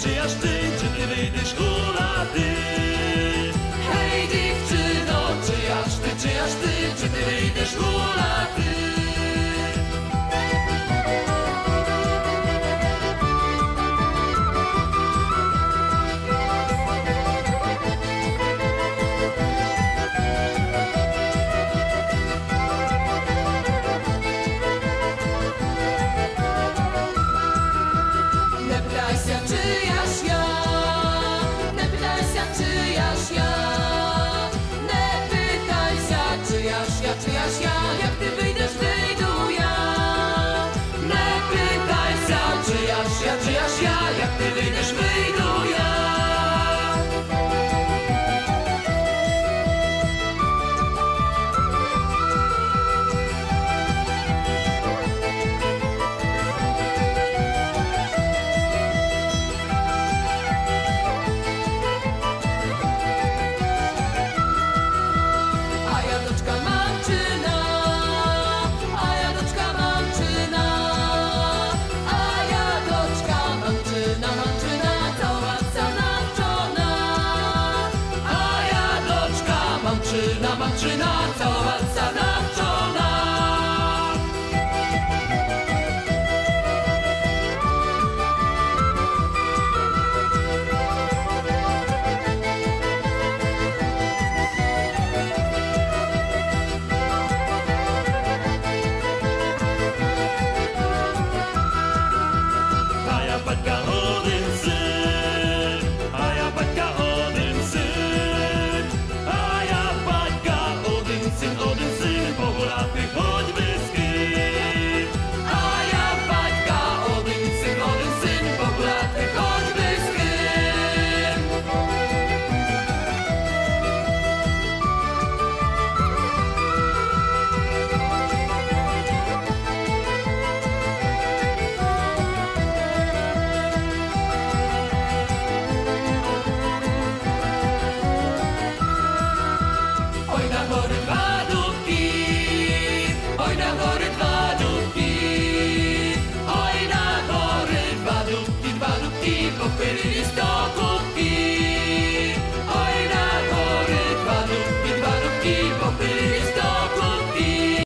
czyjaś ty, czy ty wyjdziesz hula ty? Hej dziewczyno, czyjaś ty, czy ty wyjdziesz hula ty? Czyjaś ja, jak ty wyjdziesz, wyjdę ja. Nie pytaj się, czyjaś ja, jak ty wyjdziesz, wyjdę ja. A ja doczka mamczyna, a ja doczka mamczyna, a ja doczka mamczyna, mamczyna, cała nawczona. A ja doczka mamczyna, mamczyna, cała nawczona. A ja baćka Odyn syn, a ja baćka Odyn syn, a ja baćka Odyn syn, po hulaty choćby z kim. A ja baćka Odyn syn, po hulaty choćby z kim. Oj na gory dwa dubki, oj na gory dwa dubki, oj na gory dwa dubki, pochyli listo.